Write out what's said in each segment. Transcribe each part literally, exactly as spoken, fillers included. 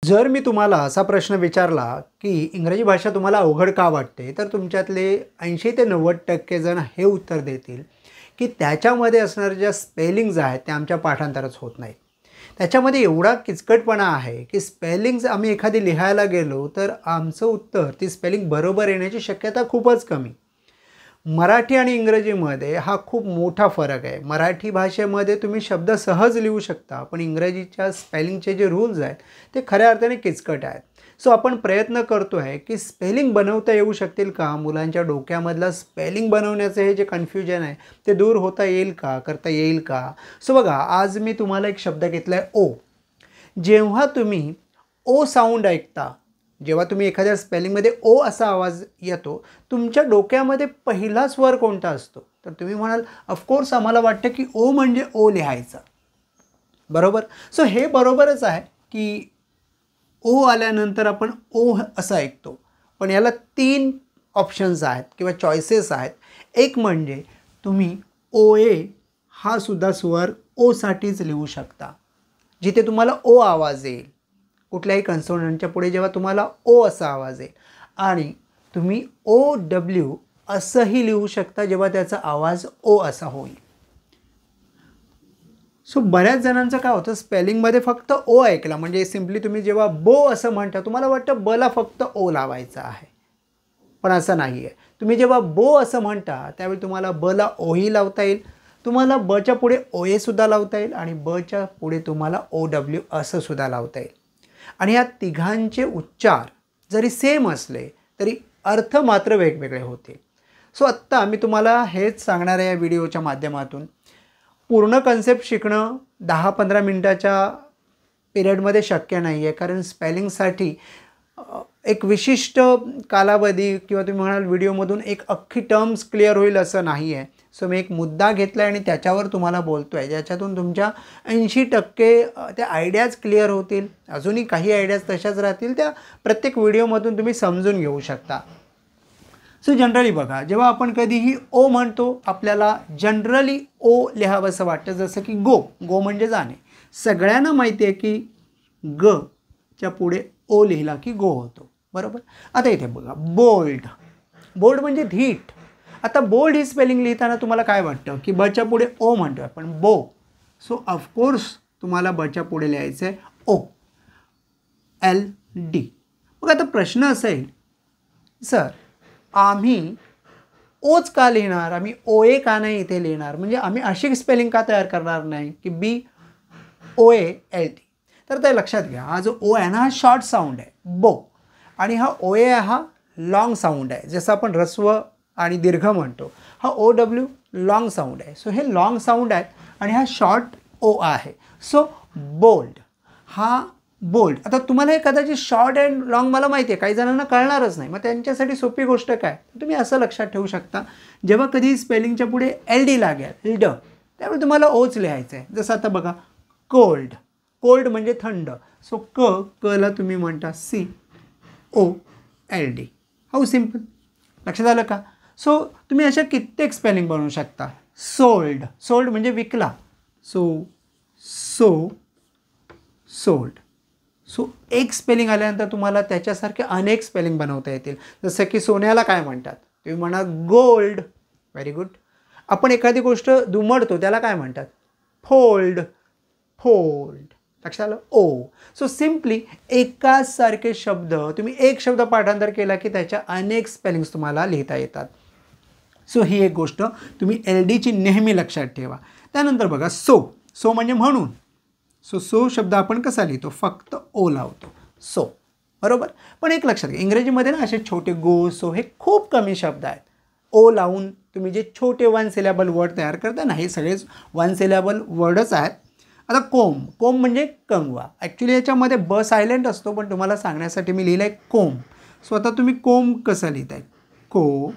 जर मी तुम्हाला असा प्रश्न विचारला की इंग्रजी भाषा तुम्हाला अवघड का वाटते, तर तुमच्यातले ऐंशी ते नव्वद टक्के जण हे उत्तर देतील की त्याच्यामध्ये असणाऱ्या ज्या स्पेलिंग्ज आहेत त्या आमच्या पाठांतरच होत नाहीत. त्याच्यामध्ये एवढा किचकटपणा आहे की स्पेलिंग्ज आम्ही एखादी लिहायला गेलो तर आमचं उत्तर ती स्पेलिंग बरोबर येण्याची शक्यता खूपच कमी. मराठी आणि इंग्रजीमध्ये हा खूप मोठा फरक आहे. मराठी भाषेमध्ये तुम्ही शब्द सहज लिहू शकता, पण इंग्रजीच्या स्पेलिंगचे जे रूल्स आहेत ते खऱ्या अर्थाने किचकट आहेत. सो आपण प्रयत्न करतो आहे की स्पेलिंग बनवता येऊ शकतील का, मुलांच्या डोक्यामधलं स्पेलिंग बनवण्याचं हे जे कन्फ्युजन आहे ते दूर होता येईल का, करता येईल का. सो बघा, आज मी तुम्हाला एक शब्द घेतला आहे ओ. जेव्हा तुम्ही ओ साऊंड ऐकता, जेव्हा तुम्ही एखाद्या स्पेलिंगमध्ये ओ असा आवाज येतो, तुमच्या डोक्यामध्ये पहिला स्वर कोणता असतो, तर तुम्ही म्हणाल ऑफकोर्स आम्हाला वाटतं की ओ म्हणजे ओ लिहायचा, बरोबर. सो हे बरोबरच आहे की ओ आल्यानंतर आपण ओ असं ऐकतो, पण याला तीन ऑप्शन्स आहेत किंवा चॉईसेस आहेत. एक म्हणजे तुम्ही ओ ए हा सुद्धा स्वर ओसाठीच लिहू शकता, जिथे तुम्हाला ओ आवाज येईल. कुठल्याही कन्सोनंटच्या पुढे जेव्हा तुम्हाला ओ असा आवाज येईल, आणि तुम्ही ओ डब्ल्यू असंही लिहू शकता जेव्हा त्याचा आवाज ओ असा होईल. सो बऱ्याच जणांचं काय होतं, स्पेलिंगमध्ये फक्त ओ ऐकला म्हणजे सिम्पली तुम्ही जेव्हा बो असं म्हणता तुम्हाला वाटतं बला फक्त ओ लावायचा आहे, पण असं नाही आहे. तुम्ही जेव्हा बो असं म्हणता त्यावेळी तुम्हाला बला ओही लावता येईल, तुम्हाला बच्या पुढे ओ ए सुद्धा लावता येईल, आणि बच्या पुढे तुम्हाला ओ डब्ल्यू असं सुद्धा लावता येईल. आणि या तिघांचे उच्चार जरी सेम असले तरी अर्थ मात्र वेगवेगळे होते. सो आत्ता मी तुम्हाला हेच सांगणार आहे या व्हिडिओच्या माध्यमातून. पूर्ण कन्सेप्ट शिकणं दहा पंधरा मिनटाच्या पिरियडमध्ये शक्य नाही आहे, कारण स्पेलिंगसाठी एक विशिष्ट कालावधी किंवा तुम्ही म्हणाल व्हिडिओमधून एक अख्खी टर्म्स क्लिअर होईल असं नाही आहे. सो मी एक मुद्दा घेतला आहे आणि त्याच्यावर तुम्हाला बोलतो आहे, ज्याच्यातून तुमच्या ऐंशी टक्के त्या आयडियाज क्लिअर होतील. अजूनही काही आयडियाज तशाच राहतील, त्या प्रत्येक व्हिडिओमधून तुम्ही समजून घेऊ शकता. सो जनरली बघा, जेव्हा आपण कधीही ओ म्हणतो आपल्याला जनरली ओ लिहावं असं वाटतं, जसं की गो. गो म्हणजे जाणे. सगळ्यांना माहिती आहे की ग च्या पुढे ओ लिहिला की गो होतो, बरोबर. आता इथे बघा, बोल्ड. बोल्ड म्हणजे धीट. आता बोल्ड ही स्पेलिंग लिहिताना तुम्हाला काय वाटतं की बच्या पुढे ओ म्हणतो आहे, पण बो. सो ऑफकोर्स तुम्हाला बच्या पुढे लिहायचं आहे ओ, एल डी. मग आता प्रश्न असा येईल, सर आम्ही ओच का लिहिणार, आम्ही ओ ए का नाही इथे लिहिणार, म्हणजे आम्ही अशी स्पेलिंग का तयार करणार नाही की B O A L T. तर ते लक्षात घ्या, हा जो ओ आहे ना हा शॉर्ट साऊंड आहे बो, आणि हा ओ ए हा लॉंग साऊंड आहे, जसं आपण ऱ्हस्व आणि दीर्घ म्हणतो. हा ओ डब्ल्यू लॉंग साऊंड आहे. सो हे लॉंग साऊंड आहेत आणि हा शॉर्ट ओ आहे. सो बोल्ड, हा बोल्ड. आता तुम्हाला हे कदाचित शॉर्ट अँड लॉंग मला माहिती आहे काही जणांना कळणारच नाही, मग त्यांच्यासाठी सोपी गोष्ट काय, तुम्ही असं लक्षात ठेवू शकता, जेव्हा कधी स्पेलिंगच्या पुढे एल डी लागेल ड, त्यामुळे तुम्हाला ओच लिहायचं आहे. जसं आता बघा, कोल्ड. कोल्ड म्हणजे थंड. सो क कला तुम्ही म्हणता C O L D. How simple. लक्षात आलं का. सो तुम्ही अशा कित्येक स्पेलिंग बनवू शकता. सोल्ड. सोल्ड म्हणजे विकला. So so sold. सो एक स्पेलिंग आल्यानंतर तुम्हाला त्याच्यासारखे अनेक स्पेलिंग बनवता येतील. जसं की सोन्याला काय म्हणतात, तुम्ही म्हणा गोल्ड. Very good. आपण एखादी गोष्ट दुमडतो त्याला काय म्हणतात, फोल्ड. फोल्ड. लक्षात आलं. ओ. सो सिम्पली एकाच सारखे शब्द तुम्ही एक शब्द पाठांतर केला की त्याच्या अनेक स्पेलिंग्स तुम्हाला लिहिता येतात. सो ही एक गोष्ट तुम्ही एल डीची नेहमी लक्षात ठेवा. त्यानंतर बघा, सो. सो म्हणजे म्हणून. सो सो शब्द आपण कसा लिहितो, फक्त ओ लावतो, सो, बरोबर. पण एक लक्षात घ्या, इंग्रजीमध्ये ना असे छोटे गो सो हे खूप कमी शब्द आहेत. ओ लावून तुम्ही जे छोटे वन सिलेबल वर्ड तयार करता ना, हे सगळेच वन सिलेबल वर्डच आहेत. आता कोम. कोम म्हणजे कंगवा. ॲक्च्युली याच्यामध्ये ब सायलेंट असतो, पण तुम्हाला सांगण्यासाठी मी लिहिलं आहे कोम. सो आता तुम्ही कोम कसं लिहिताय, को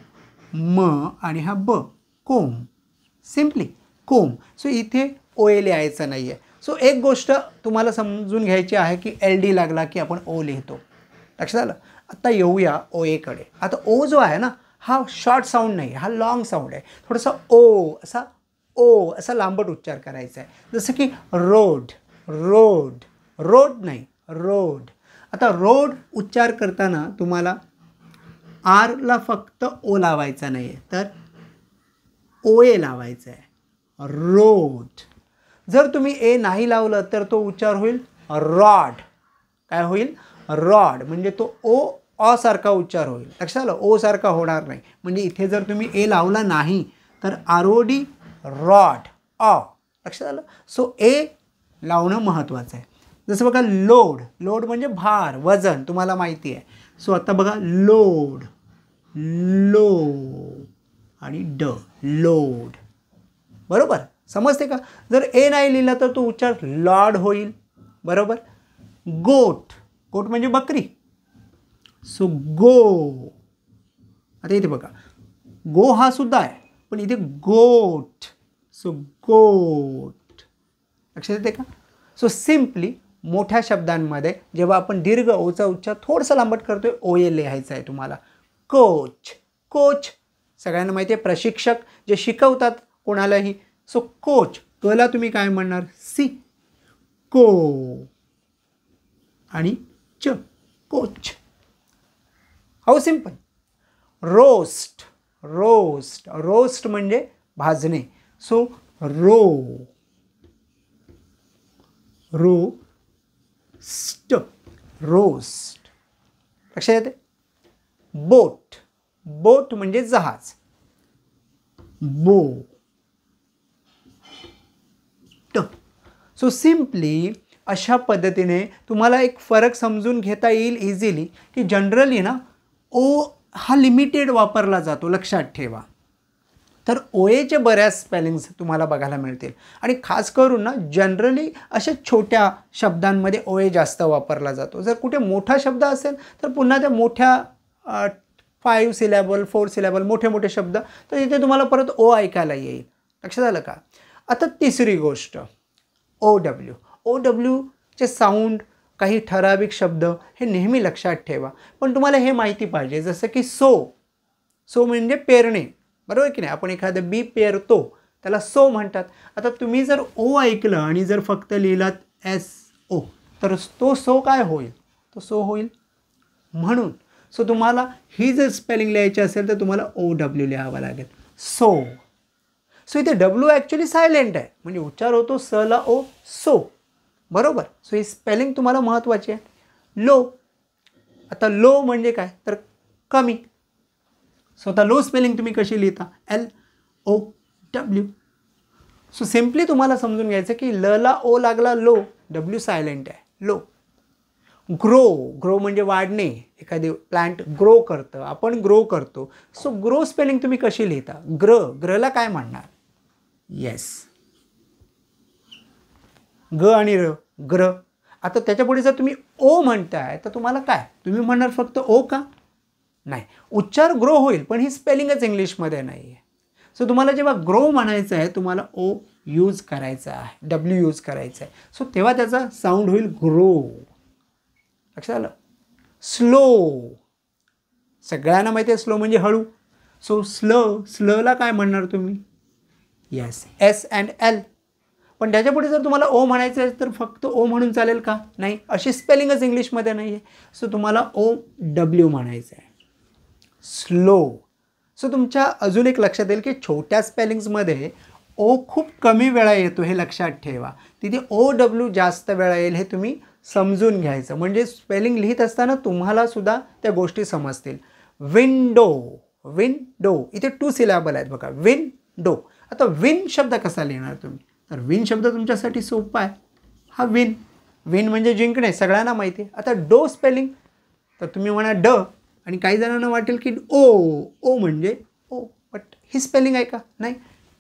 म आणि हा ब, कोम. सिम्पली कोम. सो इथे ओ ए लिहायचं नाही आहे. सो एक गोष्ट तुम्हाला समजून घ्यायची आहे की एल डी लागला की आपण ओ लिहितो. लक्षात आलं. आता येऊया ओ एकडे. आता ओ जो आहे ना हा शॉर्ट साऊंड नाही, हा लॉंग साऊंड आहे. थोडासा ओ असा ओ असा लांबट उच्चार करायचा आहे. जसं की रोड. रोड. रोड नाही, रोड. आता रोड उच्चार करताना तुम्हाला आरला फक्त ओ लावायचा नाही आहे, तर ओ ए लावायचा आहे. रोड. जर तुम्ही ए नाही लावलं तर तो उच्चार होईल रॉड. काय होईल? रॉड. म्हणजे तो ओ अ सारखा उच्चार होईल. लक्षात आलं? ओ सारखा होणार नाही. म्हणजे इथे जर तुम्ही ए लावला नाही तर आर ओ डी रॉड अ. लक्षात आलं? सो ए लावणं महत्त्वाचं आहे. जसं बघा लोड. लोड म्हणजे भार, वजन, तुम्हाला माहिती आहे. सो आता बघा लोड, लो आणि ड, लोड. बरोबर? समजते का? जर ए नाही लिहिला तर तो उच्चार लॉर्ड होईल. बरोबर? गोट. गोट म्हणजे बकरी. So go. आता इथे बघा गो हा सुद्धा आहे, पण इथे गोट. सो गोट. लक्षात येते का? सो सिम्पली मोठ्या शब्दांमध्ये जेव्हा आपण दीर्घ ओचा उच्चार थोडंसं लांबट करतोय, ओ ए लिहायचं आहे तुम्हाला. कोच. कोच सगळ्यांना माहिती आहे, प्रशिक्षक जे शिकवतात कोणालाही. So coach. कला तुम्ही काय म्हणणार? सी. को आणि च, coach. How simple. Roast. Roast. Roast म्हणजे भाजणे. सो रो, रो स्ट, रोस्ट. लक्षात येते? बोट. बोट म्हणजे जहाज. बो ट. सो सिम्पली अशा पद्धतीने तुम्हाला एक फरक समजून घेता येईल इझिली, की जनरली ना ओ हा लिमिटेड वापरला जातो. लक्षात ठेवा. तर ओ एचे बऱ्याच स्पेलिंग्स तुम्हाला बघायला मिळतील आणि खास करून ना जनरली अशा छोट्या शब्दांमध्ये ओ ए जास्त वापरला जातो. जर कुठे मोठा शब्द असेल तर पुन्हा त्या मोठ्या फाईव्ह सिलॅबल, फोर सिलॅबल, मोठे मोठे शब्द, तर इथे तुम्हाला परत ओ ऐकायला येईल. लक्षात आलं का? आता तिसरी गोष्ट ओ डब्ल्यू. ओ डब्ल्यूचे साऊंड, काही ठराविक शब्द हे नेहमी लक्षात ठेवा. पण तुम्हाला हे माहिती पाहिजे, जसं की सो. सो म्हणजे पेरणे. बरोबर की नाही? आपण एखादं बी पेरतो त्याला सो म्हणतात. आता तुम्ही जर ओ ऐकलं आणि जर फक्त लिहिलात एस ओ तर तो सो काय होईल? तो सो होईल. म्हणून सो तुम्हाला ही जर स्पेलिंग लिहायची असेल तर तुम्हाला ओ डब्ल्यू लिहावं लागेल. सो. सो इथे डब्ल्यू ॲक्च्युली सायलेंट आहे, म्हणजे उच्चार होतो स ला ओ, सो. बरोबर? सो ही स्पेलिंग तुम्हाला महत्त्वाची आहे. लो. आता लो म्हणजे काय? तर कमी. सो आता लो स्पेलिंग तुम्ही कशी लिहिता? L O W. So simply तुम्हाला समजून घ्यायचं की ल ला ओ लागला लो, डब्ल्यू सायलेंट आहे, लो. ग्रो. ग्रो म्हणजे वाढणे. एखादी प्लांट ग्रो करतं, आपण ग्रो करतो. सो ग्रो स्पेलिंग तुम्ही कशी लिहिता? ग्र. ग्रला काय म्हणणार? येस, ग आणि र, ग्र. आता त्याच्यापुढे जर तुम्ही ओ म्हणताय तर तुम्हाला काय? तुम्ही म्हणणार फक्त ओ का? नाही, उच्चार ग्रो होईल, पण ही स्पेलिंगच इंग्लिशमध्ये नाही आहे. सो तुम्हाला जेव्हा ग्रो म्हणायचं आहे तुम्हाला ओ यूज करायचा आहे, डब्ल्यू यूज करायचा आहे. सो तेव्हा त्याचा साऊंड होईल ग्रो. लक्षात आलं? स्लो. सगळ्यांना माहिती आहे स्लो म्हणजे हळू. So slow. स्लोला काय म्हणणार तुम्ही? Yes, S and L. पण त्याच्यापुढे जर तुम्हाला ओ म्हणायचं आहे तर फक्त ओ म्हणून चालेल का? नाही, अशी स्पेलिंगच इंग्लिशमध्ये नाही आहे. सो तुम्हाला ओ डब्ल्यू म्हणायचं आहे, स्लो. सो तुमच्या अजून एक लक्षात येईल की छोट्या स्पेलिंग्समध्ये ओ खूप कमी वेळा येतो, हे लक्षात ठेवा. तिथे ओ डब्ल्यू जास्त वेळा येईल, हे तुम्ही समजून घ्यायचं. म्हणजे स्पेलिंग लिहित असताना तुम्हाला सुद्धा त्या गोष्टी समजतील. विंडो. विंडो. इथे टू सिलॅबल आहेत बघा, विंडो. आता विन शब्द कसा लिहिणार तुम्ही? तर विन शब्द तुमच्यासाठी सोपा आहे, हा विन. विन म्हणजे जिंकणे, सगळ्यांना माहिती आहे. आता डो स्पेलिंग तर तुम्ही म्हणा ड, आणि काही जणांना वाटेल की ओ. ओ म्हणजे ओ, बट ही स्पेलिंग आहे का? नाही.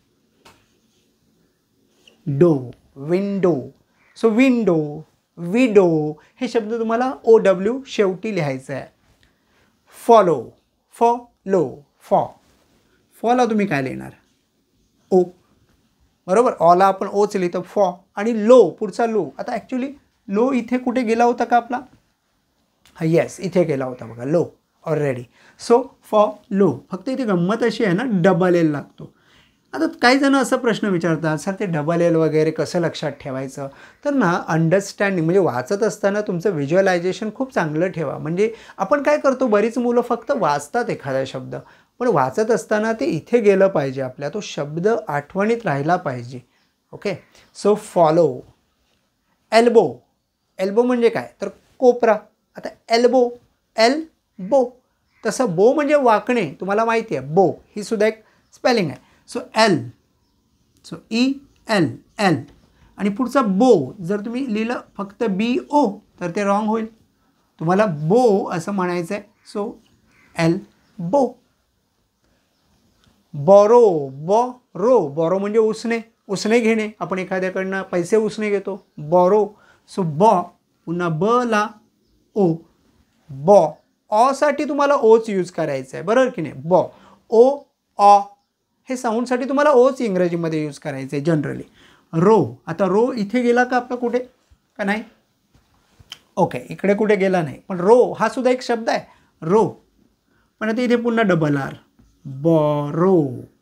डो, विंडो. सो विंडो, विडो हे शब्द तुम्हाला ओ डब्ल्यू शेवटी लिहायचं आहे. फॉलो. फॉलो. फॉ. फॉला तुम्ही काय लिहिणार? ओ. बरोबर? ऑला आपण ओच लिहितो, फॉ. आणि लो, पुढचा लो. आता ॲक्च्युली लो इथे कुठे गेला होता का आपला? हा, येस, इथे गेला होता बघा, low already. So follow. फक्त इथे गंमत अशी आहे ना, डबल एल लागतो. आता काही जण असा प्रश्न विचारतात, सर ते डबल एल वगैरे कसं लक्षात ठेवायचं? तर ना अंडरस्टँडिंग म्हणजे वाचत असताना तुमचं व्हिज्युअलायझेशन खूप चांगलं ठेवा. म्हणजे आपण काय करतो, बरीच मुलं फक्त वाचतात एखादा शब्द, पण वाचत असताना ते इथे गेलं पाहिजे, आपल्या तो शब्द आठवणीत राहिला पाहिजे. Okay, so follow. Elbow. Elbow म्हणजे काय, तर कोपरा. आता एल्बो, एल बो. तसं बो म्हणजे वाकणे, तुम्हाला माहिती आहे. बो ही सुद्धा एक स्पेलिंग आहे. So L, so E L, L. आणि पुढचा बो जर तुम्ही लिहिलं फक्त बी ओ तर ते रॉंग होईल. तुम्हाला बो असं म्हणायचं आहे. So elbow. Borrow, borrow. Borrow म्हणजे उसने, उसने घेणे. आपण एखाद्याकडनं पैसे उसने घेतो, बॉरो. सो बॉ, पुन्हा ब ला ओ, बॉ. ऑसाठी तुम्हाला ओच यूज करायचं आहे, बरोबर की नाही. बॉ, ओ, ऑ. हे साऊंडसाठी तुम्हाला ओच इंग्रजीमध्ये यूज करायचं आहे जनरली. रो. आता रो इथे गेला का आपला कुठे, का नाही? ओके, इकडे कुठे गेला नाही, पण रो हा सुद्धा एक शब्द आहे, रो. पण आता इथे पुन्हा डबल आर, बॉरो.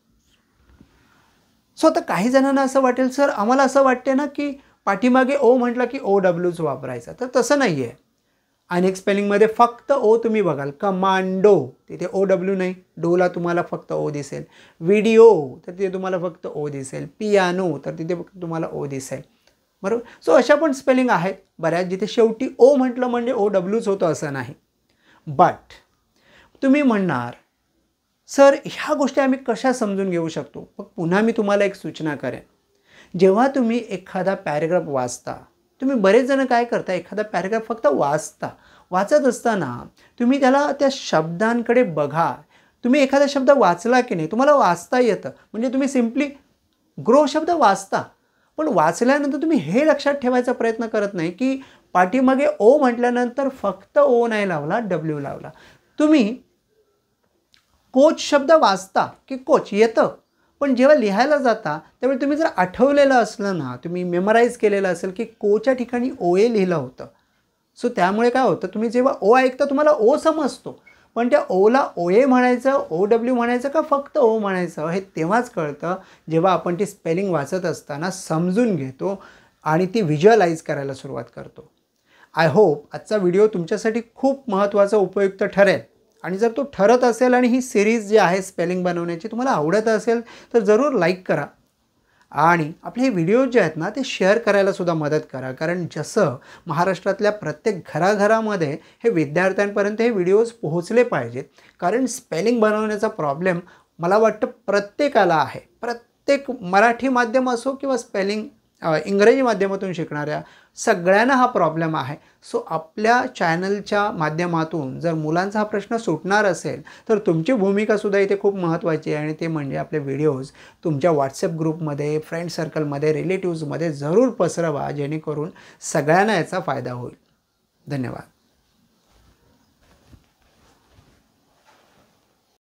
सो आता काही जणांना असं वाटेल, सर आम्हाला असं वाटते ना की पाठीमागे ओ म्हटलं की ओ डब्ल्यूच वापरायचा, तर तसं नाही आहे. अनेक स्पेलिंगमध्ये फक्त ओ तुम्ही बघाल. कमांडो, तिथे ओ डब्ल्यू नाही. डोला तुम्हाला फक्त ओ दिसेल. व्हिडिओ, तर तिथे तुम्हाला फक्त ओ दिसेल. पियानो, तर तिथे फक्त तुम्हाला ओ दिसेल, बरोबर. सो अशा पण स्पेलिंग आहेत बऱ्याच जिथे शेवटी ओ म्हटलं म्हणजे ओ डब्ल्यूच होतं असं नाही. बट तुम्ही म्हणणार, सर ह्या गोष्टी आम्ही कशा समजून घेऊ शकतो? मग पुन्हा मी तुम्हाला एक सूचना करेन. जेव्हा तुम्ही एखादा पॅरेग्राफ वाचता, तुम्ही बरेच जण काय करता, एखादा पॅरेग्राफ फक्त वाचता. वाचत असताना तुम्ही त्याला त्या शब्दांकडे बघा. तुम्ही एखादा शब्द वाचला की नाही, तुम्हाला वाचता येतं, म्हणजे तुम्ही सिम्पली ग्रो शब्द वाचता. पण वाचल्यानंतर तुम्ही हे लक्षात ठेवायचा प्रयत्न करत नाही की पाठीमागे ओ म्हटल्यानंतर फक्त ओ नाही लावला, डब्ल्यू लावला. तुम्ही कोच शब्द वाचता की कोच येतं, पण जेव्हा लिहायला जाता त्यावेळी तुम्ही जर आठवलेलं असलं ना, तुम्ही मेमराईज केलेलं असेल की कोच्या ठिकाणी ओ ए लिहिलं होतं. सो त्यामुळे काय होतं, तुम्ही जेव्हा ओ ऐकता तुम्हाला ओ समजतो, पण त्या ओला ओ ए म्हणायचं, ओ डब्ल्यू म्हणायचं का फक्त ओ म्हणायचं हे तेव्हाच कळतं जेव्हा आपण ती स्पेलिंग वाचत असताना समजून घेतो आणि ती व्हिज्युअलाइज करायला सुरुवात करतो. आय होप आजचा व्हिडिओ तुमच्यासाठी खूप महत्त्वाचा, उपयुक्त ठरेल. आणि जर तो ठरत असेल आणि ही सिरीज जी आहे स्पेलिंग बनवण्याची तुम्हाला आवडत असेल तर जरूर लाईक करा. आणि आपले हे व्हिडिओ जे आहेत ना ते शेअर करायला सुद्धा मदत करा. कारण जसं महाराष्ट्रातल्या प्रत्येक घराघरामध्ये हे विद्यार्थ्यांपर्यंत हे व्हिडिओज पोहोचले पाहिजेत. कारण स्पेलिंग बनवण्याचा प्रॉब्लेम मला वाटतं प्रत्येकाला आहे. प्रत्येक मराठी माध्यम असो किंवा स्पेलिंग इंग्रजी माध्यमातून शिकणाऱ्या सगळ्यांना हा प्रॉब्लेम आहे. सो आपल्या चॅनलच्या माध्यमातून जर मुलांचा हा प्रश्न सुटणार असेल तर तुमची भूमिकासुद्धा इथे खूप महत्त्वाची आहे. आणि ते म्हणजे आपले व्हिडिओज तुमच्या व्हॉट्सअप ग्रुपमध्ये, फ्रेंड सर्कलमध्ये, रिलेटिव्समध्ये जरूर पसरवा, जेणेकरून सगळ्यांना याचा फायदा होईल. धन्यवाद.